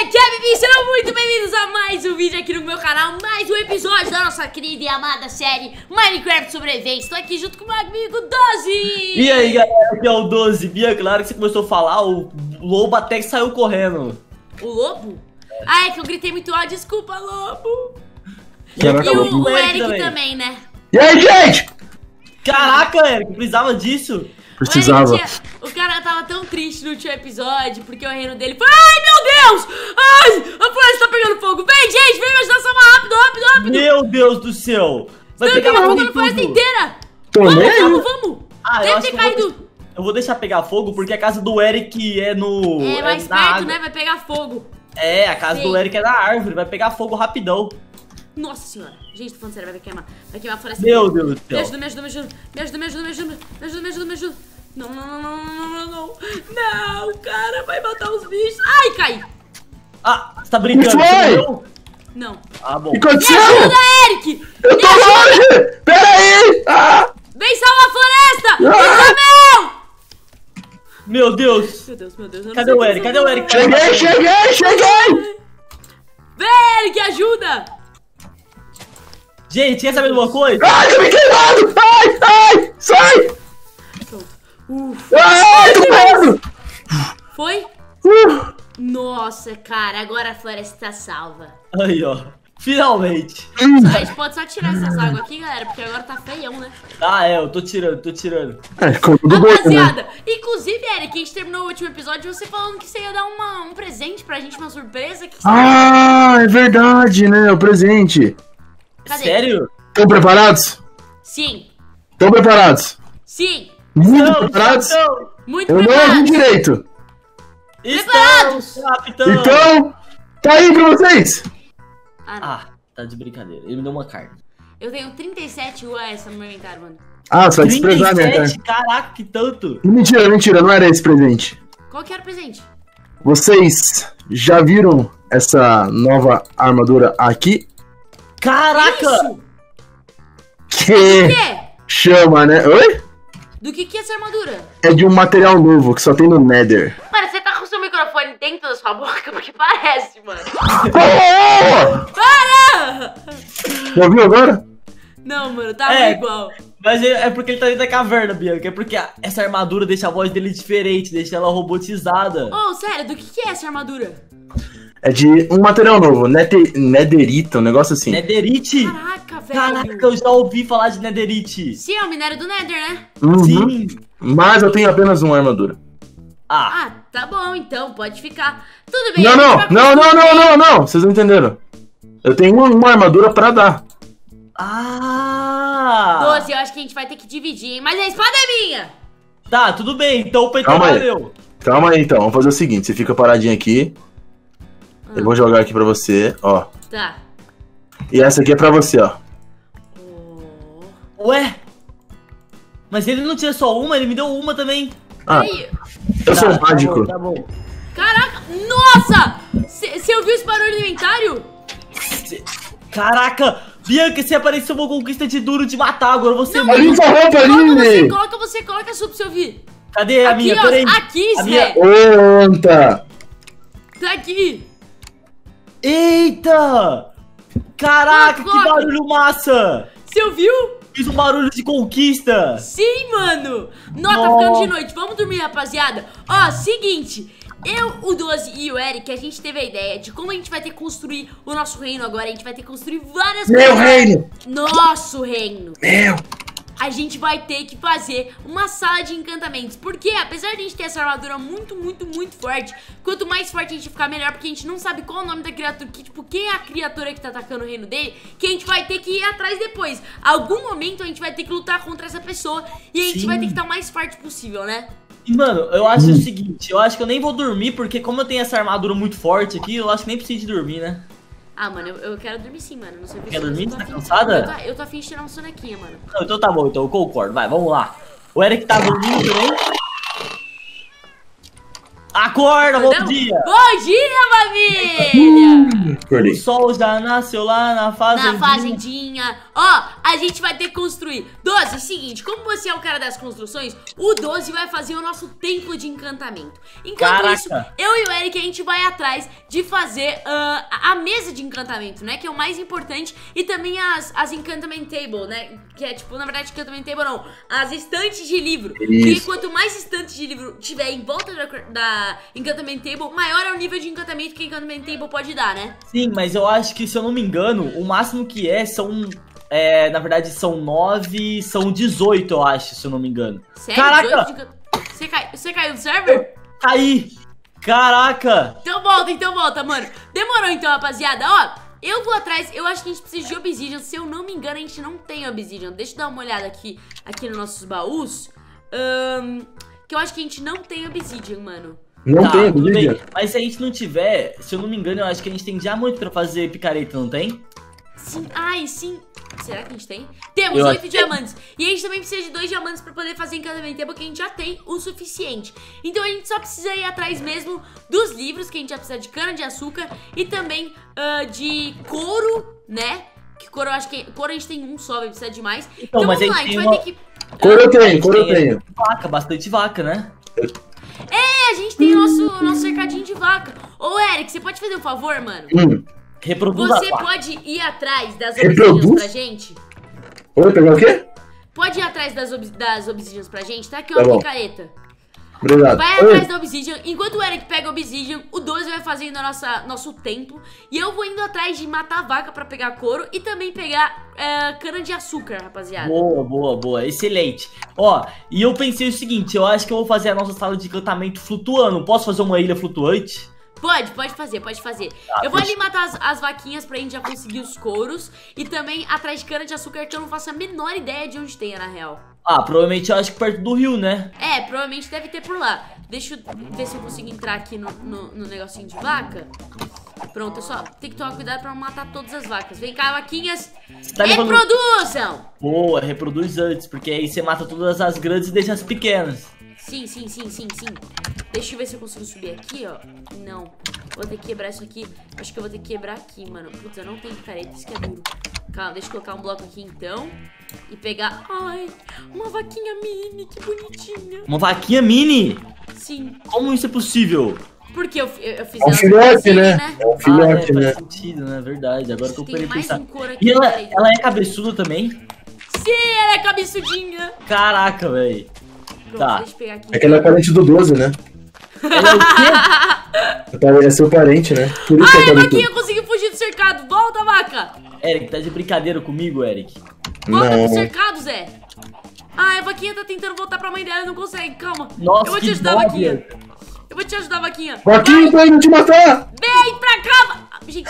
aqui é a Bibi, sejam muito bem-vindos a mais um vídeo aqui no meu canal, mais um episódio da nossa querida e amada série Minecraft Sobrevivência. Estou aqui junto com o meu amigo Doze. E aí galera, aqui é o Doze. Bia, claro que você começou a falar, o lobo até que saiu correndo. O lobo? Ah, é que eu gritei muito alto, desculpa, lobo. E o Eric também, né? E aí, gente? Caraca, Eric, precisava disso? Precisava. O cara tava tão triste no último episódio, porque o reino dele foi... Ai, meu Deus! Ai, a floresta tá pegando fogo. Vem, gente, vem me ajudar a salvar rápido, rápido, rápido. Meu Deus do céu. Vai pegar fogo na floresta inteira. Vamos. Deve ter caído. Eu vou deixar pegar fogo, porque a casa do Eric é no... É mais perto, né? Vai pegar fogo. É, a casa do Eric é na árvore, vai pegar fogo rapidão. Nossa senhora. Gente, tô falando sério, vai queimar. Vai queimar a floresta. Meu Deus do céu. Me ajuda. Não, cara, vai matar os bichos. Ai, caí. Ah, você tá brincando? Não. Ah, bom. O que aconteceu? Me ajuda, Eric. Eu tô longe. Pera aí. Vem salvar a floresta. Meu Deus. Meu Deus. Cadê o Eric? Cheguei. Vem, Eric, ajuda. Gente, quer saber de uma coisa? Ai, tô me queimando. Ai, sai. Ai, tô morrendo. Foi? Nossa, cara, agora a floresta tá salva. Aí, ó. Finalmente. A gente pode só tirar essas águas aqui, galera, porque agora tá feião, né? Ah, é, eu tô tirando. Rapaziada, inclusive, Eric, a gente terminou o último episódio você falando que você ia dar um presente pra gente, uma surpresa. É verdade, né? O presente. Cadê? Sério? Estão preparados? Sim. Estão preparados? Sim. Muito preparados? Muito Eu preparados. não ouvi direito. Preparados. Capitão. Então, tá aí pra vocês. Ah, tá de brincadeira. Ele me deu uma carne. Eu tenho 37 UAS no meu inventário, mano. Você vai desprezar minha carne. Caraca, que tanto. Mentira, não era esse presente. Qual que era o presente? Vocês já viram essa nova armadura aqui? Caraca! Isso? Que chama, né? Oi? Do que é essa armadura? É de um material novo que só tem no Nether. Mano, você tá com o seu microfone dentro da sua boca? Porque parece, mano. Para! Já viu agora? Não, mano, tá igual. Mas é porque ele tá dentro da caverna, Bianca. É porque essa armadura deixa a voz dele diferente, deixa ela robotizada. Sério, do que é essa armadura? É de um material novo, netherita, um negócio assim. Netherite? Caraca, velho. Caraca, eu já ouvi falar de netherite. Sim, é o minério do Nether, né? Sim. Mas eu tenho apenas uma armadura. Tá bom, então, pode ficar. Tudo bem. Não. Vocês não entenderam. Eu tenho uma armadura pra dar. Doze, eu acho que a gente vai ter que dividir, hein? Mas a espada é minha. Tá, tudo bem. Então o peitão valeu. Calma aí, então. Vamos fazer o seguinte. Você fica paradinho aqui. Eu vou jogar aqui pra você, ó. Tá. E essa aqui é pra você, ó. Ué? Mas ele não tinha só uma, ele me deu uma também. Eu sou mágico. Tá bom. Caraca, nossa! Você ouviu esse barulho no inventário? Caraca, Bianca, você apareceu uma conquista de duro de matar, agora você... Limpa a roupa ali! Você coloca a sua pra você ouvir. Cadê a minha? Peraí. Aqui, Zé. Onta! Tá aqui. Eita! Caraca, que barulho massa! Você ouviu? Fiz um barulho de conquista! Sim, mano! Tá ficando de noite, vamos dormir, rapaziada. Seguinte, eu, o Doze e o Eric, a gente teve a ideia de como a gente vai ter que construir o nosso reino agora. A gente vai ter que construir várias coisas. Meu reino! Nosso reino! Meu! A gente vai ter que fazer uma sala de encantamentos. Porque apesar de a gente ter essa armadura muito forte, quanto mais forte a gente ficar, melhor. Porque a gente não sabe qual é o nome da criatura, quem é a criatura que tá atacando o reino dele, que a gente vai ter que ir atrás depois. Algum momento a gente vai ter que lutar contra essa pessoa e a gente vai ter que estar o mais forte possível, né? Mano, eu acho o seguinte, eu acho que eu nem vou dormir, porque como eu tenho essa armadura muito forte aqui, eu acho que nem preciso de dormir, né? Mano, eu quero dormir sim, mano. Não sei Quer dormir? Você tá cansada? Eu tô afim de tirar uma sonequinha, mano. Não, então tá bom, então eu concordo. Vai, vamos lá. O Eric tá dormindo também? Acorda, bom dia! Bom dia, família! O sol já nasceu lá na fazendinha. A a gente vai ter que construir. 12, seguinte, como você é o cara das construções, o 12 vai fazer o nosso templo de encantamento. Enquanto isso, eu e o Eric, a gente vai atrás de fazer a mesa de encantamento, né? Que é o mais importante. E também as encantamento table, né? Que é tipo, na verdade, encantamento table não, as estantes de livro. Porque quanto mais estantes de livro tiver em volta da encantamento table, maior é o nível de encantamento que a encantamento table pode dar, né? Sim, mas eu acho que, se eu não me engano, o máximo que são... na verdade, são 9, são 18, eu acho, se eu não me engano. Sério? Caraca! Você caiu do server? Caí! Caraca! Então volta, mano. Demorou então, rapaziada. Ó, eu vou atrás, eu acho que a gente precisa de obsidian. Se eu não me engano, a gente não tem obsidian. Deixa eu dar uma olhada aqui nos nossos baús. Que eu acho que a gente não tem obsidian, mano. Não tem obsidian? Mas se a gente não tiver, se eu não me engano, eu acho que a gente tem diamante pra fazer picareta, não tem? Sim, sim. Será que a gente tem? Temos 8 diamantes. E a gente também precisa de 2 diamantes pra poder fazer encantamento table, porque a gente já tem o suficiente. Então a gente só precisa ir atrás mesmo dos livros, que a gente vai precisar de cana de açúcar e também de couro, né? Que couro, eu acho que couro a gente tem um só, vai precisar de mais. Então vamos lá, a gente vai ter que... Couro eu tenho. Vaca, bastante vaca, né? A gente tem nosso cercadinho de vaca. Ô, Eric, você pode fazer um favor, mano? Reproduz Você pode ir atrás das obsidians pra gente? Oi, pegar o quê? Pode ir atrás das obsidians pra gente? Tá aqui uma picareta. Obrigado. Vai atrás da obsidian. Enquanto o Eric pega a obsidian, o 12 vai fazendo nosso templo. E eu vou indo atrás de matar a vaca pra pegar couro e também pegar cana de açúcar, rapaziada. Boa. Excelente. Ó, e eu pensei o seguinte, eu acho que eu vou fazer a nossa sala de encantamento flutuando. Posso fazer uma ilha flutuante? Pode fazer. Eu vou ali matar as vaquinhas pra gente já conseguir os couros. E também atrás de cana de açúcar, que eu não faço a menor ideia de onde tem, na real. Provavelmente eu acho que perto do rio, né? Provavelmente deve ter por lá. Deixa eu ver se eu consigo entrar aqui no negocinho de vaca. Pronto, eu só tenho que tomar cuidado pra não matar todas as vacas. Vem cá, vaquinhas. Reproduzam! Boa, reproduz antes, porque aí você mata todas as grandes e deixa as pequenas. Sim. Deixa eu ver se eu consigo subir aqui, ó. Não. Vou ter que quebrar isso aqui. Acho que eu vou ter que quebrar aqui, mano. Putz, eu não tenho picareta, isso que é duro. Calma, deixa eu colocar um bloco aqui, então. E pegar... Ai, uma vaquinha mini, que bonitinha. Uma vaquinha mini? Sim. Como isso é possível? Porque eu fiz ela filhote, né? É um filhote, né? Faz sentido, né? Verdade. Agora que eu parei pensar. E ela é cabeçuda também? Sim, ela é cabeçudinha. Caraca, velho. Pronto, deixa eu pegar aqui. É que ela é parente do 12, né? Ela é o quê? É seu parente, né? Por isso Ai, a vaquinha conseguiu fugir do cercado. Volta, vaca. Eric, tá de brincadeira comigo, Eric? Volta pro cercado, Zé. Ai, a vaquinha tá tentando voltar pra mãe dela, não consegue. Calma. Nossa, eu vou te ajudar, vaquinha. Eu vou te ajudar, vaquinha. Vaquinha, tô indo te matar. Vem pra cá. Gente,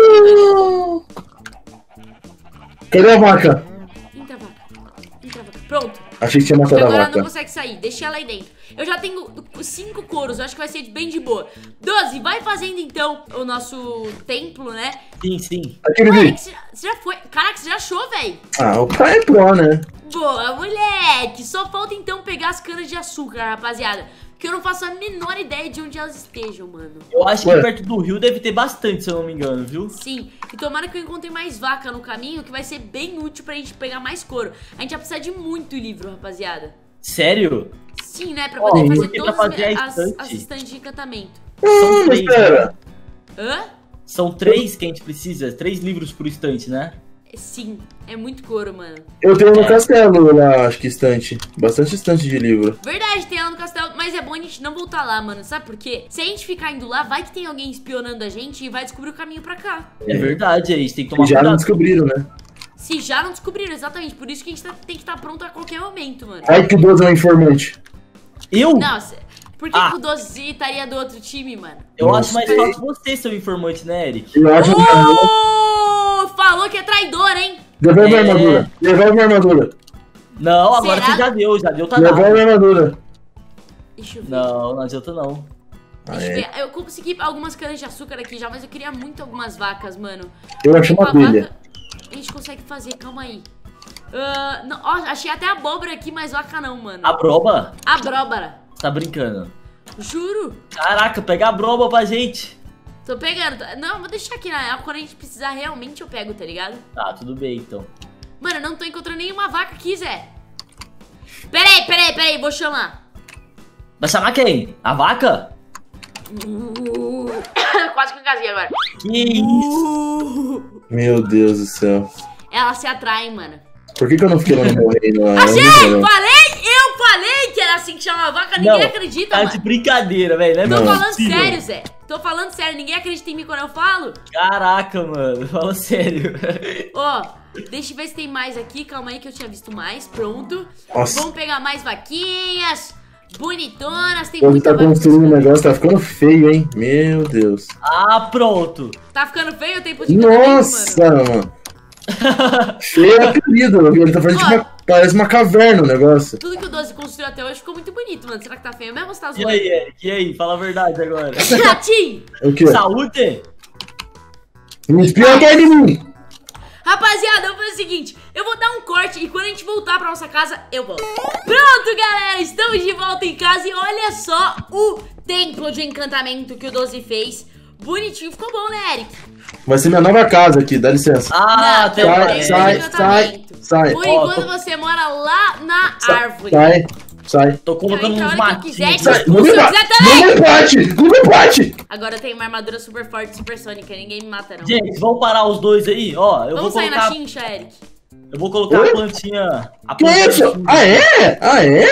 cadê a vaca? Entra, vaca. Pronto. Achei que tinha matado a Agora vaca. ela não consegue sair, deixa ela aí dentro. Eu já tenho 5 couros, eu acho que vai ser bem de boa. 12, vai fazendo então o nosso templo, né? Sim. Aquele vídeo. Você já foi? Caraca, você já achou, velho? O pai é pro, né? Boa, moleque. Só falta então pegar as canas de açúcar, rapaziada. Porque eu não faço a menor ideia de onde elas estejam, mano. Eu acho que perto do rio deve ter bastante, se eu não me engano, viu? Sim, e tomara que eu encontre mais vaca no caminho, que vai ser bem útil pra gente pegar mais couro. A gente vai precisar de muito livro, rapaziada. Sério? Sim, né? Pra poder fazer todas as estantes de encantamento. São 3, né? Hã? São 3 que a gente precisa, 3 livros por estante, né? Sim, é muito couro, mano. Eu tenho no castelo lá, acho que estante. Bastante estante de livro. Verdade, tem lá no castelo, mas é bom a gente não voltar lá, mano. Sabe por quê? Se a gente ficar indo lá, vai que tem alguém espionando a gente e vai descobrir o caminho pra cá. É verdade, a gente tem que tomar cuidado. Já não descobriram, né? Se já não descobriram, exatamente. Por isso que a gente tem que estar pronto a qualquer momento, mano. Ai, que o 12 é um informante. Eu? Nossa, por que o 12 estaria do outro time, mano? Eu acho mais fácil você ser o informante, né, Eric? Eu acho falou que é traidor, hein? Devolve minha armadura. Devolve minha armadura. Não, agora você já deu, tá dado. Devolve minha armadura. Deixa eu ver. Não adianta não. Deixa eu ver. Eu consegui algumas canas de açúcar aqui já, mas eu queria muito algumas vacas, mano. Eu achei uma abelha. A gente consegue fazer, calma aí. Não, ó, achei até abóbora aqui, mas vaca não, mano. Abóbora? Abóbora. Tá brincando? Juro. Caraca, pega a broba pra gente. Tô pegando. Não, vou deixar aqui na real. Quando a gente precisar realmente eu pego, tá ligado? Tá, tudo bem então. Mano, eu não tô encontrando nenhuma vaca aqui, Zé. Peraí, vou chamar. Vai chamar quem? A vaca? Quase que eu engasguei agora. Que isso? Meu Deus do céu. Elas se atraem, mano. Por que eu não fiquei lá no meu reino? Achei! Eu falei que era assim que chama a vaca, ninguém acredita, tá mano. de brincadeira, velho. Tô Não é falando possível. sério, Zé. Tô falando sério, ninguém acredita em mim quando eu falo. Caraca, mano. Fala sério. Ó, deixa eu ver se tem mais aqui. Calma aí que eu tinha visto mais. Pronto. Nossa. Vamos pegar mais vaquinhas. Bonitonas. Tem Você muita tá vaca. construindo um negócio, tá ficando feio, hein? Meu Deus. Ah, pronto. Tá ficando feio o tempo de encantamento, Nossa, mano. Feio, querido. Ele tá fazendo Ó. tipo parece uma caverna o negócio. Tudo que o 12 construiu até hoje ficou muito bonito, mano. Será que tá feio mesmo ou você tá E zoando? aí, Eric? E aí? Fala a verdade agora. Gatinho! O quê? Saúde? Me espia atrás de mim. Rapaziada, eu vou fazer o seguinte. Eu vou dar um corte e quando a gente voltar pra nossa casa, eu volto. Pronto, galera. Estamos de volta em casa e olha só o templo de encantamento que o 12 fez. Bonitinho. Ficou bom, né, Eric? Vai ser minha nova casa aqui, dá licença. Ah, Não, tem não, uma- tem sai, encantamento. sai. Por Ó, enquanto você mora lá na árvore. Sai. Tô colocando Então, uns a hora que eu quiser, matinhos. Sai. Se Não me eu bate. quiser também. Não me bate. Não me bate. Agora eu tenho uma armadura super forte, super sônica. Ninguém me mata, não. Gente, vamos parar os dois aí? Ó, eu Vamos vou sair colocar... na chincha, Eric. Eu vou colocar Oi? a plantinha... A Que plantinha isso? aqui. Ah, é? Ah, é?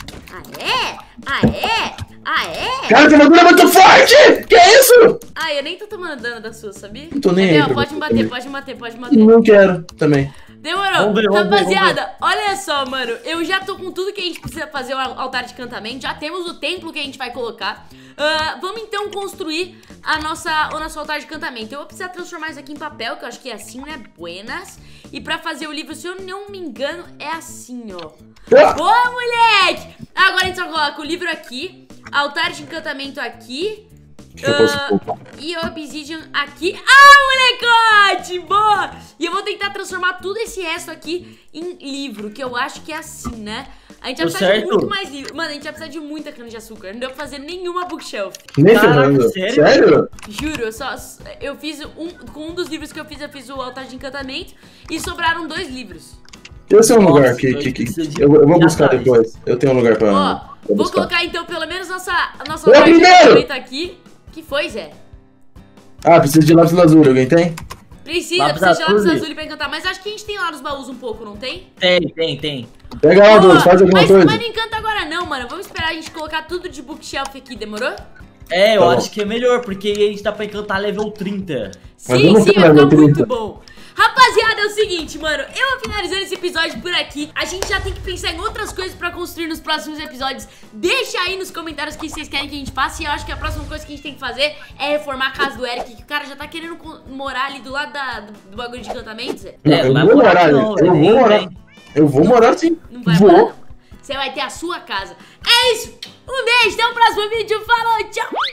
Ah, é? Cara, tua armadura é muito forte. Que isso? Ah, eu nem tô tomando dano da sua, sabia? Não tô nem Entendeu? aí pra Pode você me bater, também. pode me bater, pode me bater. Não quero também. Demorou. Vamos ver, vamos ver, Rapaziada, olha só, mano. Eu já tô com tudo que a gente precisa fazer o altar de encantamento. Já temos o templo que a gente vai colocar. Vamos então construir o nosso altar de encantamento. Eu vou precisar transformar isso aqui em papel, que eu acho que é assim, né? Buenas. E pra fazer o livro, se eu não me engano, é assim, ó. Boa, moleque! Agora a gente só coloca o livro aqui, altar de encantamento aqui. E Obsidian aqui. Ah, molecote! Boa! E eu vou tentar transformar tudo esse resto aqui em livro, que eu acho que é assim, né? A gente vai Tô precisar de certo? muito mais livro. Mano, a gente vai precisar de muita cana de açúcar. Não deu pra fazer nenhuma bookshelf. Nem Caraca, ferrando. sério? Sério? Juro, eu fiz com um dos livros que eu fiz o altar de encantamento. E sobraram 2 livros. Esse é um Nossa, lugar que precisa de- eu vou Já buscar tá. depois. Eu tenho um lugar pra, Ó, pra vou buscar. colocar então pelo menos nosso Eu altar de primeiro! encantamento aqui. Que foi, Zé? Ah, precisa de lápis lazuli. Alguém tem? Precisa Lápis de lápis azul. azul pra encantar. Mas acho que a gente tem lá nos baús um pouco, não tem? Tem. Pega lá, Douglas. Faz alguma mas, coisa. mas não encanta agora não, mano. Vamos esperar a gente colocar tudo de bookshelf aqui, demorou? É, eu Tá bom. acho que é melhor, porque a gente dá pra encantar level 30. Mas Sim, vamos sim, ter vai level ficar muito 30. bom. Rapaziada, é o seguinte, mano. Eu vou finalizando esse episódio por aqui. A gente já tem que pensar em outras coisas pra construir nos próximos episódios. Deixa aí nos comentários o que vocês querem que a gente faça. E eu acho que a próxima coisa que a gente tem que fazer é reformar a casa do Eric, que o cara já tá querendo morar ali do lado do bagulho de encantamento, Zé. Não, É, eu vai vou morar morar, não, eu nem vou morar. vem. Eu vou morar sim. Não vai Vou. morar, não. Você vai ter a sua casa. É isso. Um beijo, até o próximo vídeo. Falou, tchau.